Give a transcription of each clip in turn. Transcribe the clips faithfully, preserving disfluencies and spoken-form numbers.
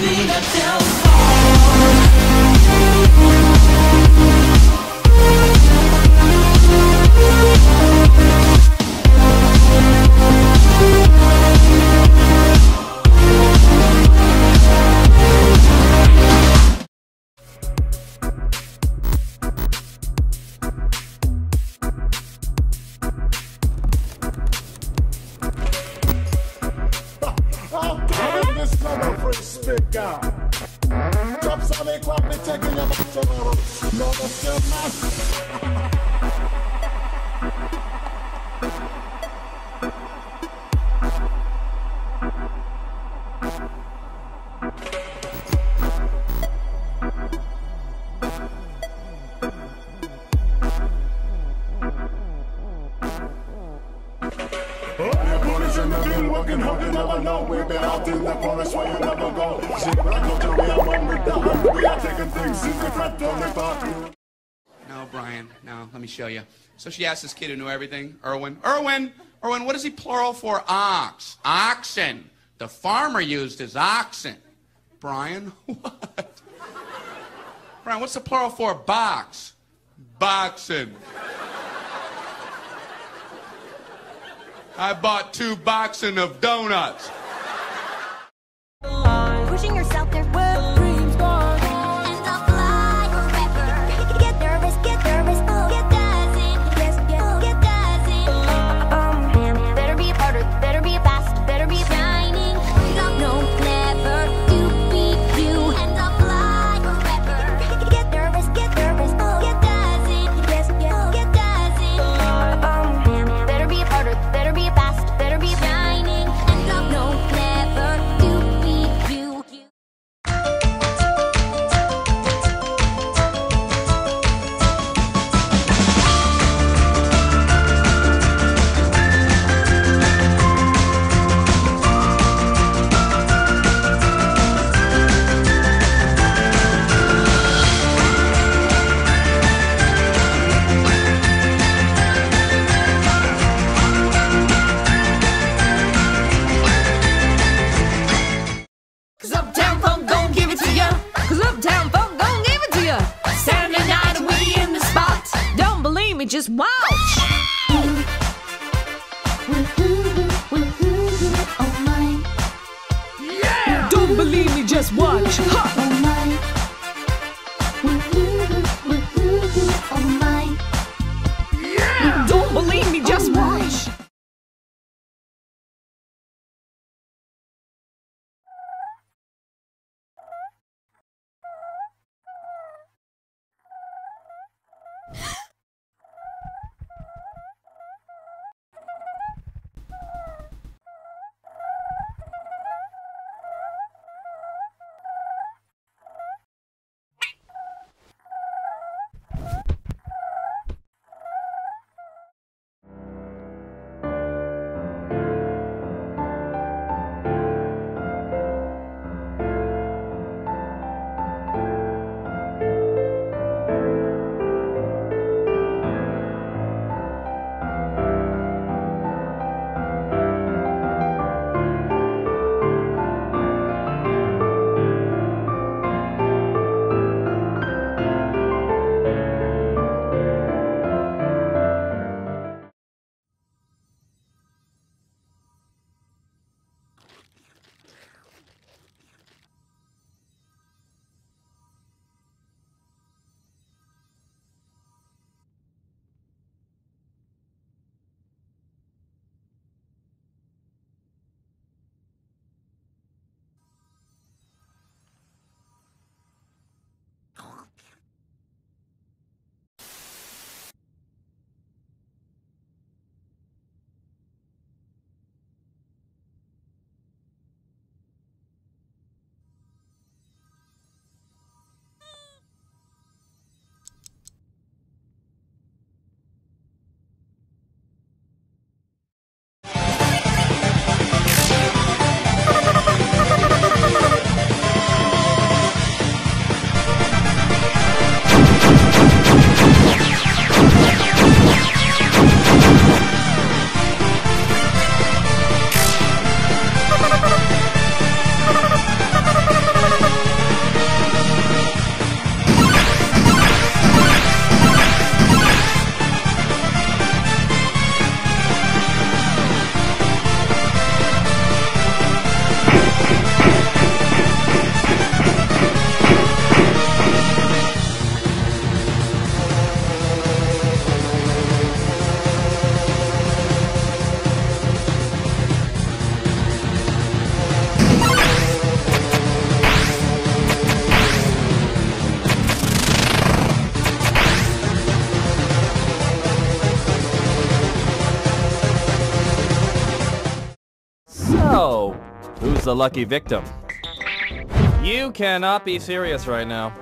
me to tell. Drop some make what me taking your back tomorrow. No, that's your man. Working hard, you never know. We've been out in the forest where you never go. Zip right up to we are one with the hunt. We are taking things secret on the party. No, Brian, no, let me show you. So she asked this kid who knew everything, Erwin, Erwin, Erwin, what is he plural for? Ox. Oxen. The farmer used his oxen. Brian, what? Brian, what's the plural for box? Boxen. I bought two boxen of donuts. Pushing yourself there where dreams go. And I'll fly forever. Get nervous, get nervous, oh, get dancing. Yes, get, get dancing. Um, man, better be harder, better be fast, better be shining. Got no clever to beat you. And I'll fly forever. Get nervous, get nervous, oh, get dancing. Yes, get, get dancing. Um, man, better be harder, better be fast, better be shining. And I've no clever to beat you. Cause Uptown Funk gon' give it to ya. Cause Uptown Funk gon' give it to ya. Saturday night and we in the spot. Don't believe me, just watch. Oh my, Yeah! Don't believe me, just watch. Ha! oh my, oh my. Yeah! Don't believe me, just watch. a lucky victim. You cannot be serious right now.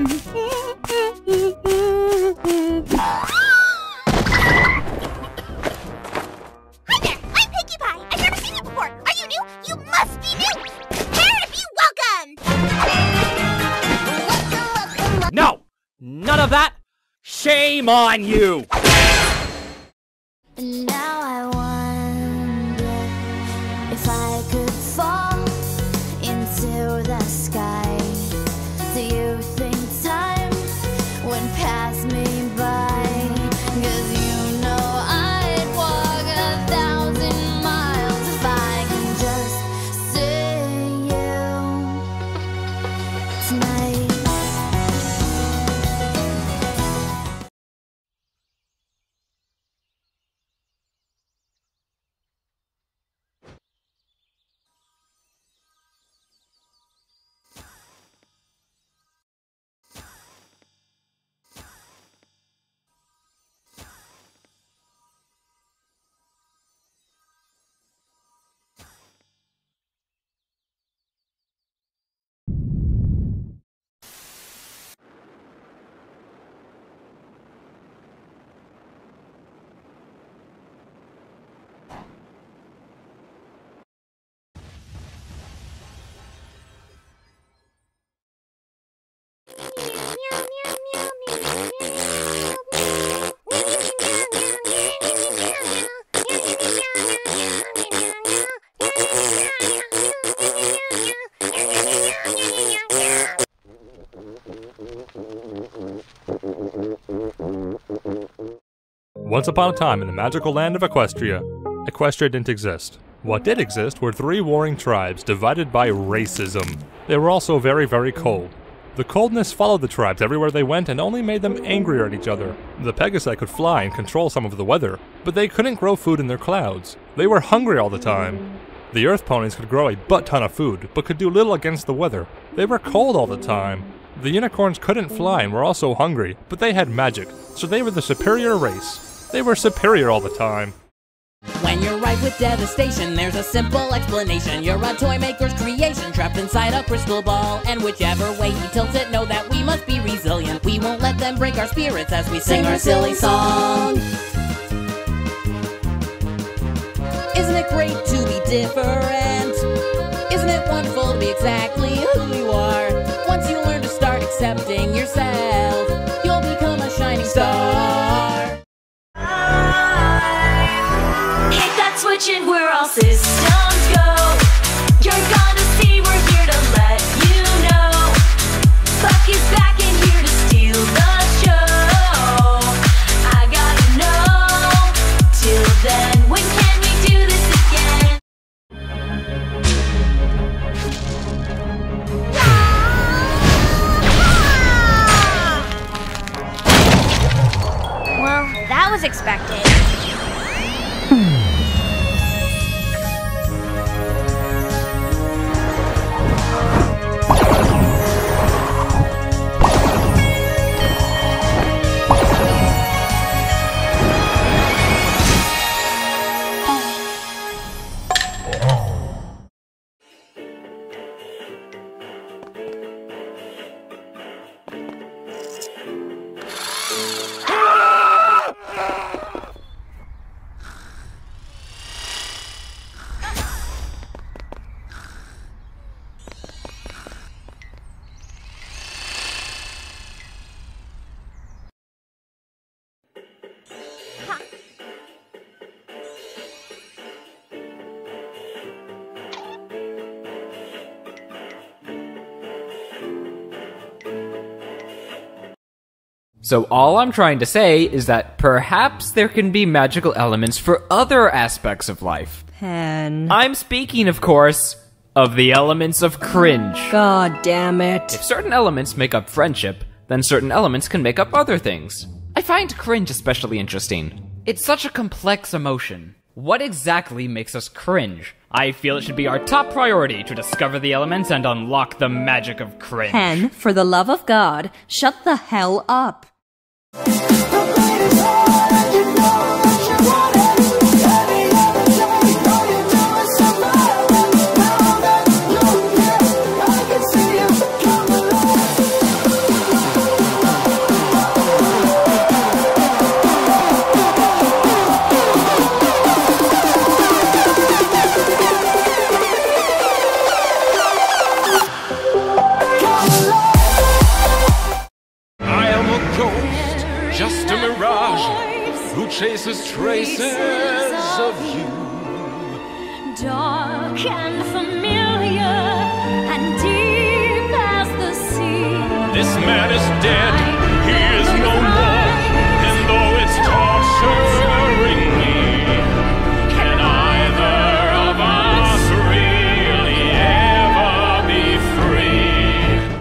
Hi there, I'm Pinkie Pie. I've never seen you before. Are you new? You must be new. Prepare to be welcome. No! None of that! Shame on you! And now I wonder if I could fall into the sky. Do you think time would pass me by? 'Cause you know I'd walk a thousand miles if I could just see you tonight. Once upon a time in the magical land of Equestria, Equestria didn't exist. What did exist were three warring tribes divided by racism. They were also very, very cold. The coldness followed the tribes everywhere they went and only made them angrier at each other. The Pegasi could fly and control some of the weather, but they couldn't grow food in their clouds. They were hungry all the time. The Earth Ponies could grow a butt ton of food, but could do little against the weather. They were cold all the time. The Unicorns couldn't fly and were also hungry, but they had magic, so they were the superior race. They were superior all the time. When you're ripe with devastation, there's a simple explanation. You're a toy maker's creation, trapped inside a crystal ball. And whichever way he tilts it, know that we must be resilient. We won't let them break our spirits as we sing our silly song. Isn't it great to be different? Isn't it wonderful to be exactly who you are? Once you learn to start accepting yourself, you'll become a shining star. Hit that switch and we're all systems go. You're gonna see we're here to let you know. Buck is back and here to steal the show. I gotta know. Till then, when can we do this again? Well, that was expected. So all I'm trying to say is that perhaps there can be magical elements for other aspects of life. Pen. I'm speaking, of course, of the elements of cringe. God damn it. If certain elements make up friendship, then certain elements can make up other things. I find cringe especially interesting. It's such a complex emotion. What exactly makes us cringe? I feel it should be our top priority to discover the elements and unlock the magic of cringe. Pen, for the love of God, shut the hell up. chases traces of you. Dark and familiar, and deep as the sea. This man is dead, he is no more, and though it's torturing me, can either of us really ever be free?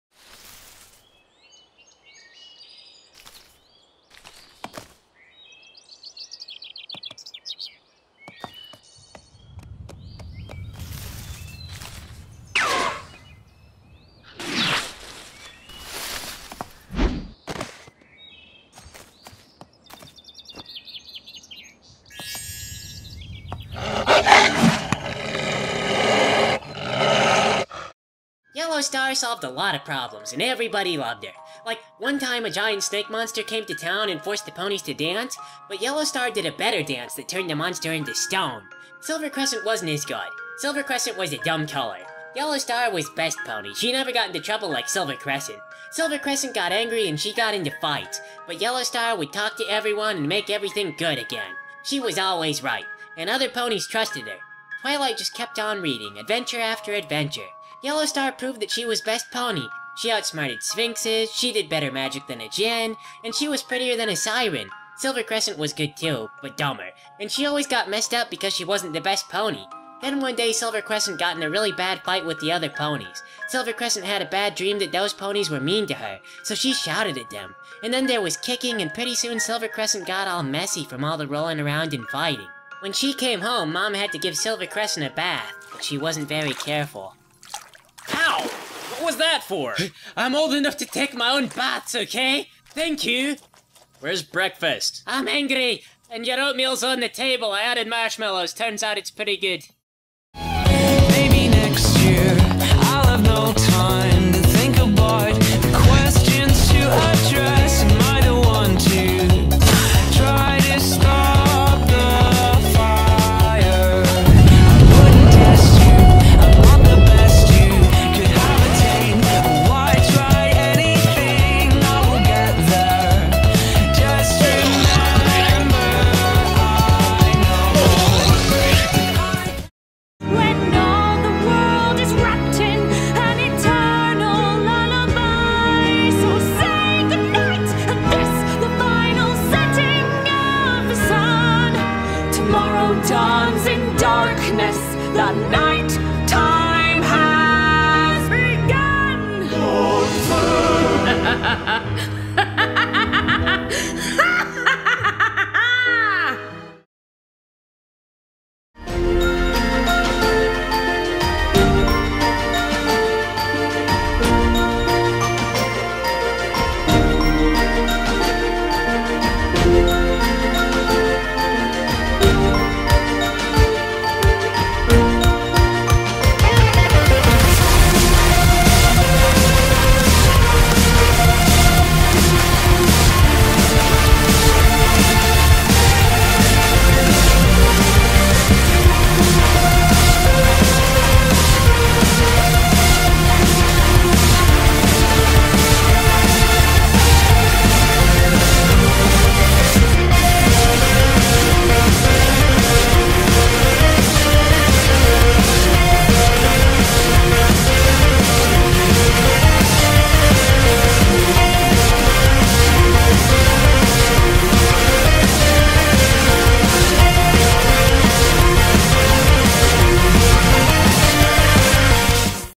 Yellow Star solved a lot of problems, and everybody loved her. Like, one time a giant snake monster came to town and forced the ponies to dance, but Yellow Star did a better dance that turned the monster into stone. Silver Crescent wasn't as good. Silver Crescent was a dumb color. Yellow Star was best pony. She never got into trouble like Silver Crescent. Silver Crescent got angry and she got into fights, but Yellow Star would talk to everyone and make everything good again. She was always right, and other ponies trusted her. Twilight just kept on reading, adventure after adventure. Yellow Star proved that she was best pony. She outsmarted sphinxes, she did better magic than a djinn, and she was prettier than a siren. Silver Crescent was good too, but dumber, and she always got messed up because she wasn't the best pony. Then one day Silver Crescent got in a really bad fight with the other ponies. Silver Crescent had a bad dream that those ponies were mean to her, so she shouted at them. And then there was kicking, and pretty soon Silver Crescent got all messy from all the rolling around and fighting. When she came home, Mom had to give Silver Crescent a bath, but she wasn't very careful. Ow! What was that for? I'm old enough to take my own baths, okay? Thank you. Where's breakfast? I'm angry, and your oatmeal's on the table. I added marshmallows. Turns out it's pretty good.